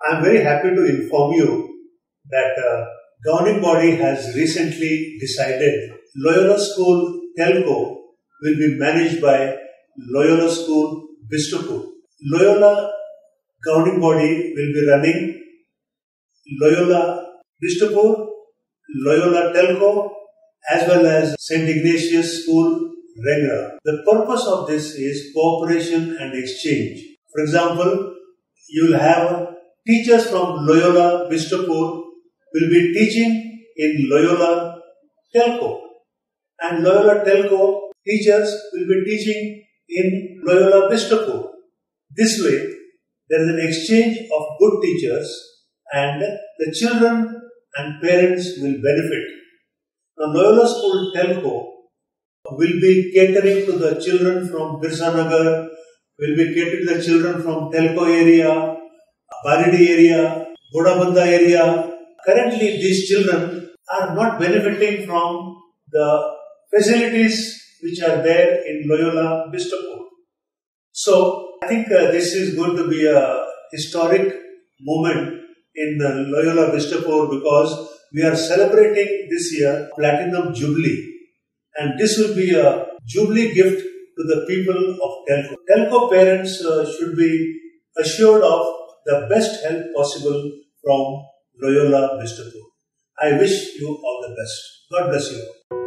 I am very happy to inform you that governing body has recently decided Loyola School Telco will be managed by Loyola School Bistupur. Loyola governing body will be running Loyola Bistupur, Loyola Telco as well as St. Ignatius School Rengra. The purpose of this is cooperation and exchange. For example, you will have teachers from Loyola Bistupur will be teaching in Loyola Telco, and Loyola Telco teachers will be teaching in Loyola Bistupur. This way, there is an exchange of good teachers and the children and parents will benefit. Now, Loyola School Telco will be catering to the children from Birsanagar, will be catering to the children from Telco area, Baridi area, Godabanda area. Currently, these children are not benefiting from the facilities which are there in Loyola Bistupur. So, I think this is going to be a historic moment in Loyola Bistupur because we are celebrating this year Platinum Jubilee, and this will be a Jubilee gift to the people of Telco. Telco parents should be assured of the best help possible from Loyola Bistupur. I wish you all the best. God bless you.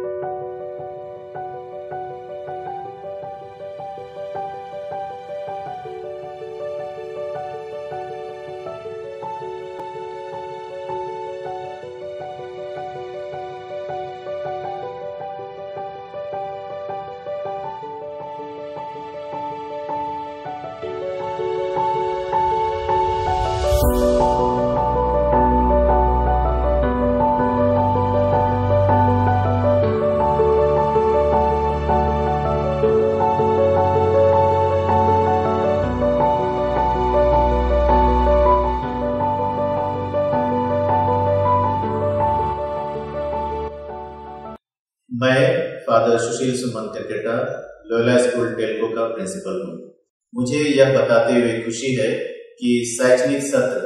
मैं father Sushil Suman क्रिकेटा Loyola school Telco का principal हूँ। मुझे यह बताते हुए खुशी है कि शैक्षणिक सत्र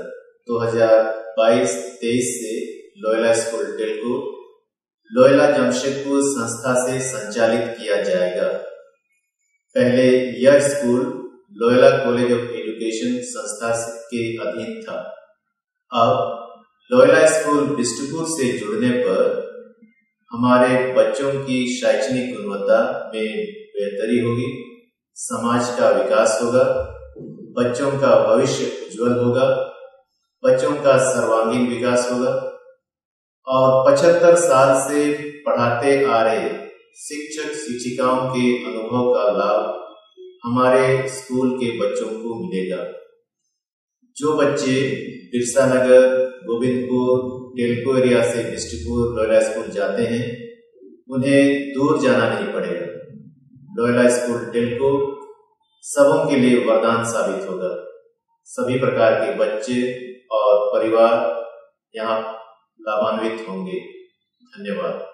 2022-23 से Loyola school Telco Loyola Jamshedpur संस्था से संचालित किया जाएगा। पहले यह school Loyola college of education संस्था के अधीन था। अब लोयोला स्कूल बिस्टुपुर से जुड़ने पर हमारे बच्चों की शैक्षणिक गुणवत्ता में बेहतरी होगी, समाज का विकास होगा, बच्चों का भविष्य उज्जवल होगा, बच्चों का सर्वांगीण विकास होगा और 75 साल से पढ़ाते आ रहे शिक्षक शिक्षिकाओं के अनुभव का लाभ हमारे स्कूल के बच्चों को मिलेगा। जो बच्चे बिरसा नगर, गोविंदपुर, टेल्को एरिया से बिस्टुपुर लोयोला स्कूल जाते हैं, उन्हें दूर जाना नहीं पड़ेगा। लोयोला स्कूल टेल्को सबों के लिए वरदान साबित होगा। सभी प्रकार के बच्चे और परिवार यहाँ लाभान्वित होंगे। धन्यवाद।